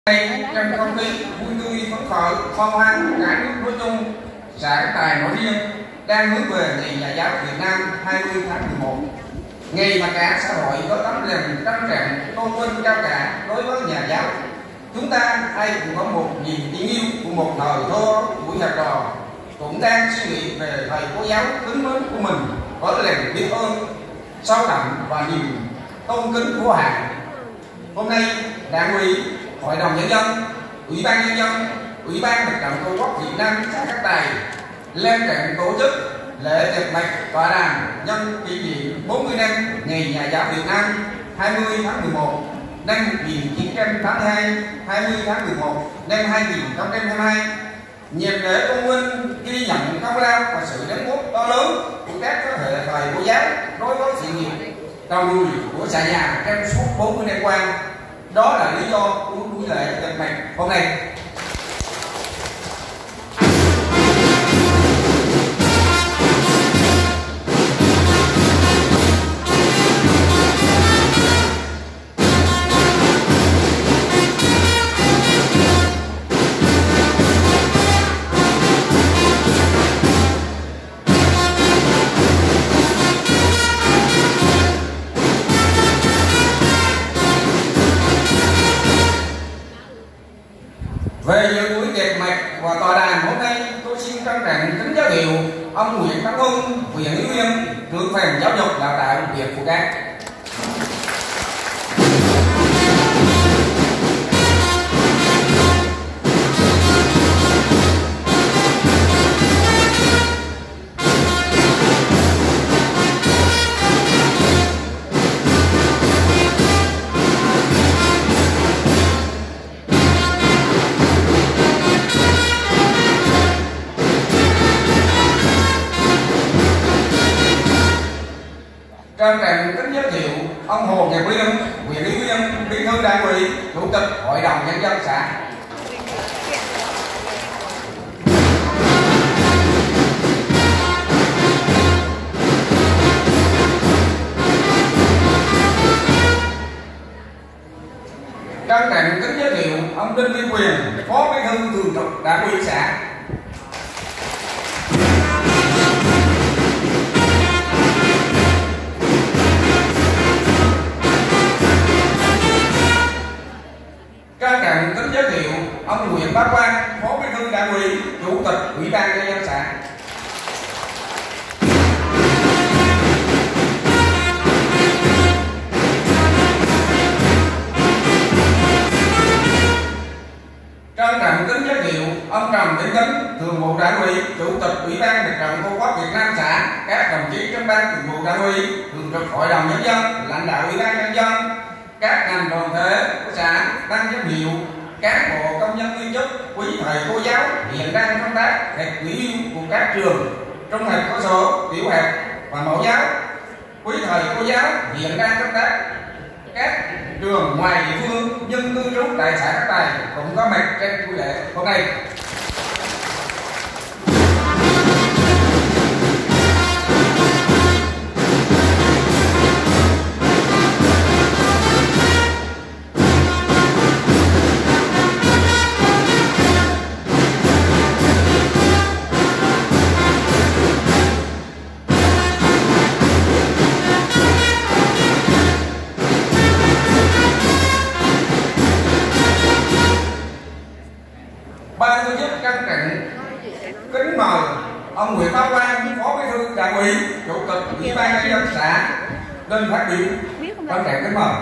Trong không khí vui tươi phấn khởi hân hoan cả nước nói chung, xã Cát Tài nói riêng đang hướng về ngày Nhà giáo Việt Nam 20 tháng 11, ngày mà cả xã hội có tấm lòng trân trọng tôn vinh cao cả đối với nhà giáo. Chúng ta ai cũng có một niềm tin yêu của một thời thơ tuổi học trò, cũng đang suy nghĩ về thầy cô giáo kính mến của mình với lòng biết ơn sâu đậm và niềm tôn kính vô hạn. Hôm nay Đảng ủy, Hội đồng Nhân dân, Ủy ban Nhân dân, Ủy ban Mặt trận Tổ quốc Việt Nam xã Cát Tài lên trận tổ chức lễ nhập mạch tọa đàm nhân kỷ niệm 40 năm ngày Nhà giáo Việt Nam 20 tháng 11 năm 1982, 20 tháng 11 năm 2022, nhằm để tôn vinh ghi nhận công lao và sự đóng góp to lớn của các thế hệ thầy cô giáo đối với sự nghiệp đầu đuôi của xã nhà trong suốt 40 năm qua. Đó là lý do của buổi lễ nhập mạch hôm nay. Về dự buổi nhập mạch và tọa đàm hôm nay, tôi xin trân trọng kính giới thiệu ông Nguyễn Văn Hưng, huyện Ủy viên, trưởng phòng giáo dục đào tạo huyện Phù Cát. Trân trọng kính giới thiệu ông Hồ Nhật Liên, huyện Ủy viên, bí thư Đảng ủy, chủ tịch Hội đồng Nhân dân xã. Trân trọng kính giới thiệu ông Đinh Liên Quyền, phó bí thư thường trực Đảng ủy xã. Trân trọng kính giới thiệu ông Nguyễn Bá Quang, phó bí thư Đảng ủy, chủ tịch Ủy ban Nhân dân xã. Trân trọng kính giới thiệu ông Trần Vĩnh Kính, thường vụ Đảng ủy, chủ tịch Ủy ban Mặt trận Tổ quốc Việt Nam xã, các đồng chí trong ban thường vụ Đảng ủy, thường trực Hội đồng Nhân dân, lãnh đạo Ủy ban Nhân dân, các ngành đoàn thể của xã, ban giám hiệu, cán bộ công nhân viên chức, quý thầy cô giáo hiện đang công tác tại nghỉ hưu của các trường trung học cơ sở, tiểu học và mẫu giáo, quý thầy cô giáo hiện đang công tác các trường ngoài địa phương nhưng cư trú tại xã Cát Tài cũng có mặt trên buổi lễ hôm nay. Ban tổ chức trân trọng kính mời ông Nguyễn Bá Quang, phó bí thư Đảng ủy, chủ tịch Ủy ban Nhân dân xã lên phát biểu. Trân trọng kính mời.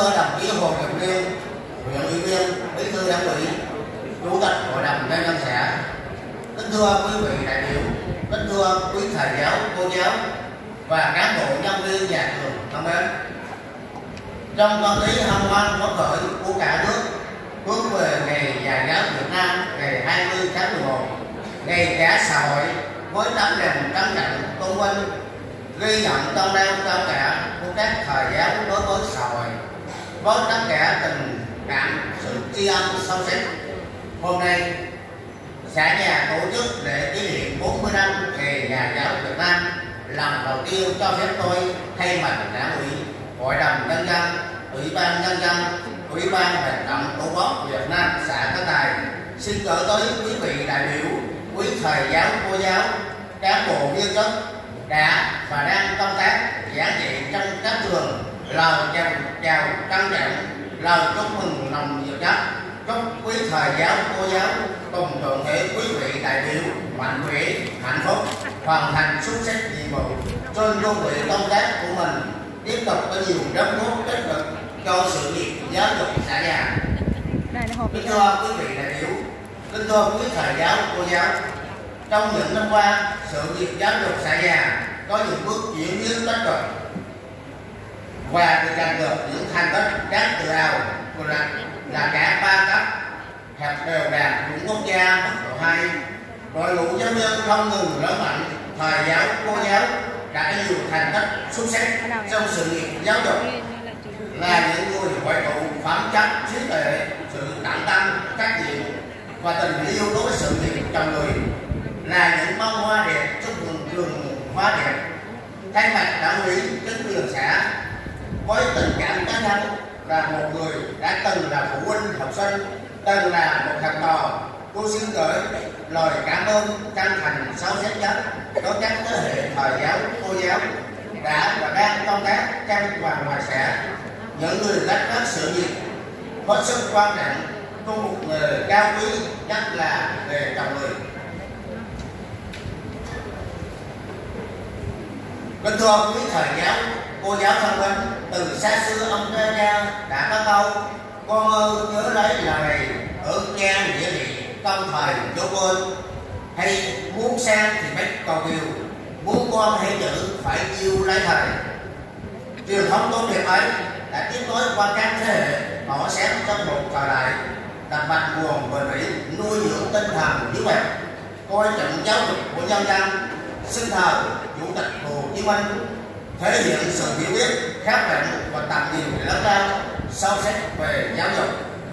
thưa đồng chí Hồ Kiều Liên, huyện ủy viên, bí thư đảng ủy, chủ tịch hội đồng nhân dân xã, kính thưa quý vị đại biểu, kính thưa quý thầy giáo, cô giáo và cán bộ nhân viên nhà trường thân mến. Trong không khí hân hoan phấn khởi của cả nước hướng về ngày Nhà giáo Việt Nam ngày 20 tháng 11, ngày cả xã hội với tấm lòng trân trọng tôn vinh, ghi nhận công lao cao cả của các thầy giáo đối với xã hội, với tất cả tình cảm sự tri ân sâu sắc. Hôm nay xã nhà tổ chức lễ kỷ niệm 40 năm ngày Nhà giáo Việt Nam. Lần đầu tiên cho phép tôi thay mặt Đảng ủy, Hội đồng nhân dân, Ủy ban nhân dân, Ủy ban Mặt trận Tổ quốc Việt Nam xã Cát Tài xin gửi tới quý vị đại biểu, quý thầy giáo, cô giáo, cán bộ viên chức đã và đang công tác giảng dạy trong các trường lời chào trân trọng, lời chúc mừng lòng nhiệt nhất. Chúc quý thầy giáo, cô giáo cùng toàn thể quý vị đại biểu mạnh khỏe, hạnh phúc, hoàn thành xuất sắc nhiệm vụ trên cương vị công tác của mình, tiếp tục có nhiều đóng góp tích cực cho sự nghiệp giáo dục xã nhà. Kính thưa quý vị đại biểu, kính thưa quý thầy giáo, cô giáo, trong những năm qua, sự nghiệp giáo dục xã nhà có những bước chuyển biến tích cực và được đạt được những thành tích đáng tự hào của là cả ba cấp học đều đạt chuẩn quốc gia mức độ 2. Đội ngũ giáo viên không ngừng lớn mạnh, thầy giáo, cô giáo đã nhiều thành tích xuất sắc trong sự nghiệp giáo dục, là những người hội tụ phẩm chất, trí tuệ, sự tận tâm, trách nhiệm và tình yêu đối với sự nghiệp chồng người, là những bông hoa đẹp chúc mừng trường hoa đẹp. Thay mặt đảng ủy, chính quyền xã, với tình cảm cá nhân là một người đã từng là phụ huynh học sinh, từng là một học trò, tôi xin gửi lời cảm ơn chân thành sâu sắc nhất đối các thế hệ thầy giáo, cô giáo đã và đang công tác trong và ngoài xã, những người gánh vác sự nghiệp hết sức quan trọng trong một nghề cao quý, nhất là nghề chồng người. Kính thưa quý thầy giáo, cô giáo thân mến, từ xa xưa ông cha đã có câu con ơi nhớ lấy lời này ở ngang địa vị công thời vô quên, hay muốn sang thì bắt cầu kiều, muốn con hãy giữ phải yêu lấy thầy. Truyền thống tốt đẹp ấy đã tiếp nối qua các thế hệ tỏ sáng trong một thời đại đặt mặt nguồn bền bỉ nuôi dưỡng tinh thần vững vàng coi trọng giáo dục của nhân dân. Xin thờ Chủ tịch Hồ Chí Minh thể hiện sự hiểu biết khát vọng và tầm nhìn lớn lao sâu sắc về giáo dục.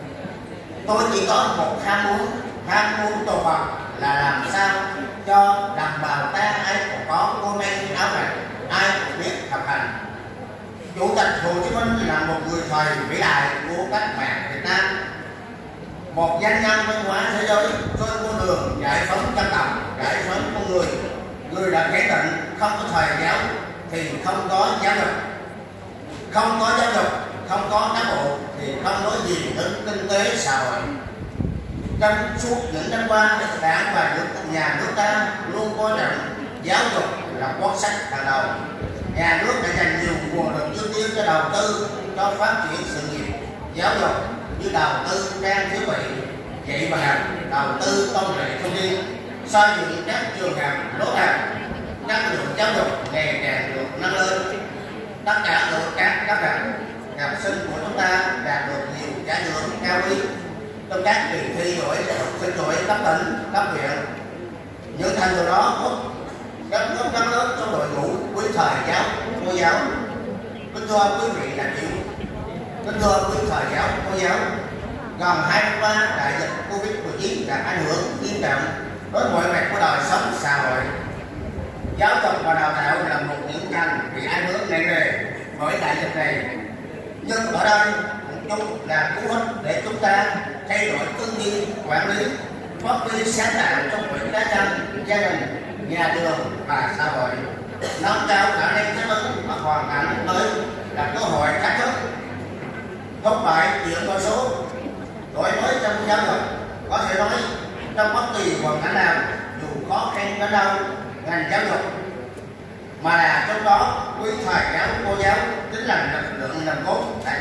Tôi chỉ có một ham muốn tột bậc là làm sao cho đồng bào ta ai cũng có cô men áo vàng, ai cũng biết học hành. Chủ tịch Hồ Chí Minh là một người thầy vĩ đại của cách mạng Việt Nam, một danh nhân văn hóa thế giới trên con đường giải phóng dân tộc, giải phóng con người. Người đã khẳng định không có thầy giáo thì không có giáo dục, không có giáo dục, không có cán bộ thì không nói gì đến kinh tế xã hội. Trong suốt những năm qua, Đảng và nhà nước ta luôn coi trọng giáo dục là quốc sách hàng đầu. Nhà nước đã dành nhiều nguồn lực ưu tiên cho đầu tư cho phát triển sự nghiệp giáo dục như đầu tư trang thiết bị dạy và học, đầu tư công nghệ thông tin, xây dựng các trường học, lớp học, chất lượng giáo dục ngày càng được nâng lên. Tất cả ở các cấp học sinh của chúng ta đạt được nhiều giải thưởng cao quý trong các kỳ thi giỏi, sinh giỏi cấp tỉnh, cấp huyện. Những thành tựu đó rất lớn trong đội ngũ quý thầy giáo, cô giáo. Kính thưa quý vị đại biểu, kính thưa quý thầy giáo, cô giáo, gần 2 năm qua đại dịch Covid-19 đã ảnh hưởng nghiêm trọng đến mọi mặt của đời sống xã hội. Giáo dục và đào tạo là một những ngành bị ảnh hưởng nặng nề bởi đại dịch này. Nhưng ở đây cũng chung là cú hích để chúng ta thay đổi tư duy quản lý, phát huy sáng tạo trong mọi cá nhân, gia đình, nhà trường và xã hội, nâng cao khả năng thích ứng và hoàn cảnh mới là cơ hội thách thức. Không phải chuyển đổi số, đổi mới trong giáo dục có thể nói trong bất kỳ hoàn cảnh nào, dù khó khăn đến đâu, ngành giáo dục mà là trong đó quý thầy giáo, cô giáo chính là lực lượng nòng cốt tại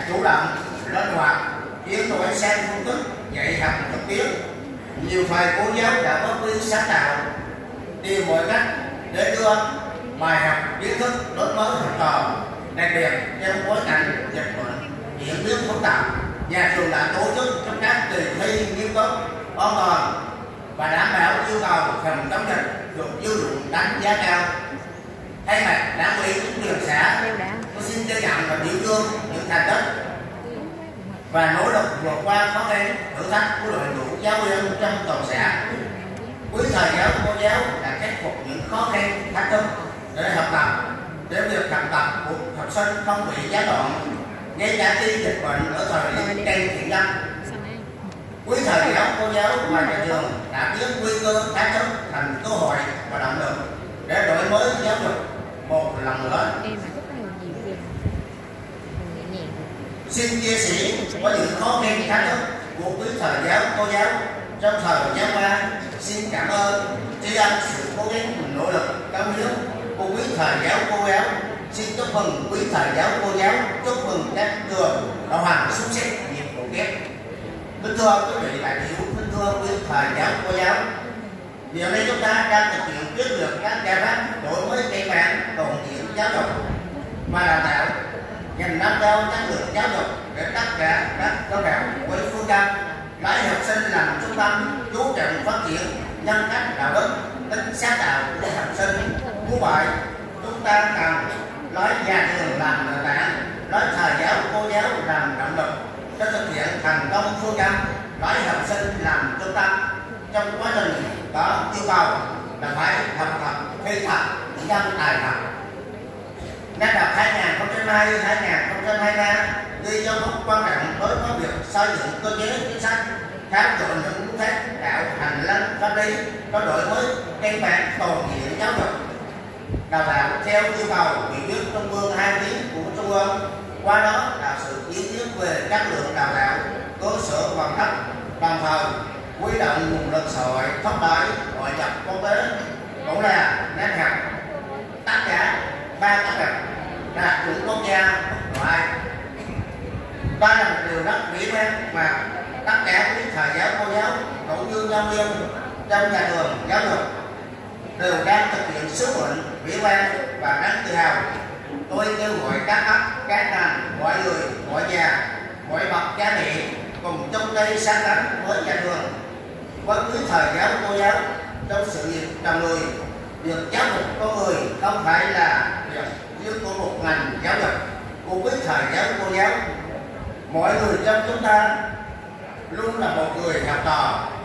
chủ động linh hoạt chuyển đổi sang phương thức dạy học trực tuyến. Nhiều thầy cô giáo đã có quyết sáng tạo tìm mọi cách để đưa bài học kiến thức đổi mới học trò, đặc biệt trong bối cảnh dịch bệnh diễn biến phức tạp. Nhà trường đã tổ chức trong các kỳ thi nghiêm túc, an toàn và đảm bảo yêu cầu phòng chống dịch được dư luận đánh giá cao. Thay mặt đảng ủy chính quyền xã, tôi xin trân trọng và biểu dương những thành tích và nỗ lực vượt qua khó khăn thử thách của đội ngũ giáo viên trong toàn xã. Quý thầy giáo cô giáo đã khắc phục những khó khăn thách thức để học tập, để việc học tập của học sinh không bị gián đoạn, ngay cả khi dịch bệnh ở thời điểm đầy thiện nhân. Quý thầy giáo cô giáo và nhà trường đã biến nguy cơ thách thức thành cơ hội và động lực để đổi mới giáo dục một lần nữa. Xin chia sẻ với những khó khăn thách thức của quý thầy giáo cô giáo trong thời gian qua. Xin cảm ơn tri ân sự cố gắng nỗ lực cống hiến của quý thầy giáo cô giáo. Xin chúc mừng quý thầy giáo cô giáo, chúc mừng các trường đã hoàn xuất sắc nhiệm vụ kép. Kính thưa quý vị đại biểu, kính thưa quý thầy giáo cô giáo, hiện nay chúng ta đang thực hiện quyết liệt các giải pháp đổi mới căn bản toàn diện giáo dục và đào tạo nhằm nâng cao chất lượng giáo dục để tất cả các giáo đạo với phương châm lấy học sinh làm trung tâm, chú trọng phát triển nhân cách đạo đức, tính sáng tạo của học sinh. Như vậy, chúng ta cần lấy nhà trường làm nền tảng, lấy thầy giáo cô giáo làm động lực để thực hiện thành công phương châm lấy học sinh làm trung tâm. Trong quá trình có yêu cầu là phải học tập thi thật, nhân tài thật. Năm học 2022-2023 ghi dấu mốc quan trọng đối với việc xây dựng cơ chế chính sách, tháo gỡ những vướng mắc, tạo hành lang pháp lý có đổi mới căn bản toàn diện giáo dục đào tạo theo yêu cầu nghị quyết Trung ương 29 của Trung ương. Qua đó tạo sự chuyển biến về chất lượng đào tạo, cơ sở hoàn tất, đồng thời huy động nguồn lực xã hội thúc đẩy hội nhập quốc tế. Cũng là năm học tất cả 3 cấp học đạt chuẩn quốc gia loại 3 lần đều rất mỹ quan mà tất cả quý thầy giáo cô giáo cũng như giáo viên trong nhà trường giáo dục đều đang thực hiện sứ mệnh vĩ quan và đáng tự hào. Tôi kêu gọi các cấp, các ngành, mọi người, mọi nhà, mọi bậc cha mẹ cùng chung tay sáng tắn với nhà trường, với quý thầy giáo cô giáo trong sự nghiệp đồng người. Việc giáo dục con người không phải là việc riêng của một ngành giáo dục, của quý thầy giáo cô giáo. Mọi người trong chúng ta luôn là một người học trò